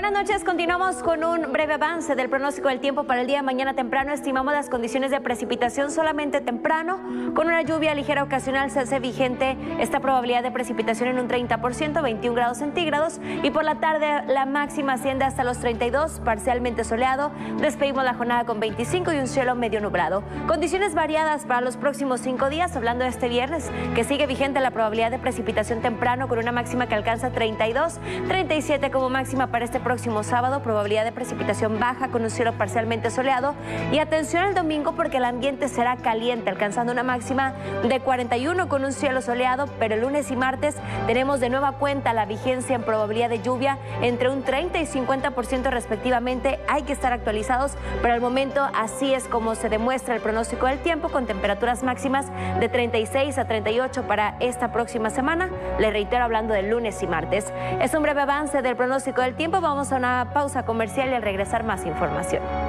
Buenas noches, continuamos con un breve avance del pronóstico del tiempo para el día de mañana temprano. Estimamos las condiciones de precipitación solamente temprano, con una lluvia ligera ocasional. Se hace vigente esta probabilidad de precipitación en un 30%, 21 grados centígrados, y por la tarde la máxima asciende hasta los 32, parcialmente soleado. Despedimos la jornada con 25 y un cielo medio nublado. Condiciones variadas para los próximos 5 días, hablando de este viernes, que sigue vigente la probabilidad de precipitación temprano con una máxima que alcanza 32, 37 como máxima para este próximo sábado, probabilidad de precipitación baja con un cielo parcialmente soleado. Y atención al domingo, porque el ambiente será caliente, alcanzando una máxima de 41 con un cielo soleado, pero el lunes y martes tenemos de nueva cuenta la vigencia en probabilidad de lluvia entre un 30 y 50% respectivamente. Hay que estar actualizados, pero al momento así es como se demuestra el pronóstico del tiempo, con temperaturas máximas de 36 a 38 para esta próxima semana. Le reitero, hablando del lunes y martes. Es un breve avance del pronóstico del tiempo. Vamos a una pausa comercial y al regresar más información.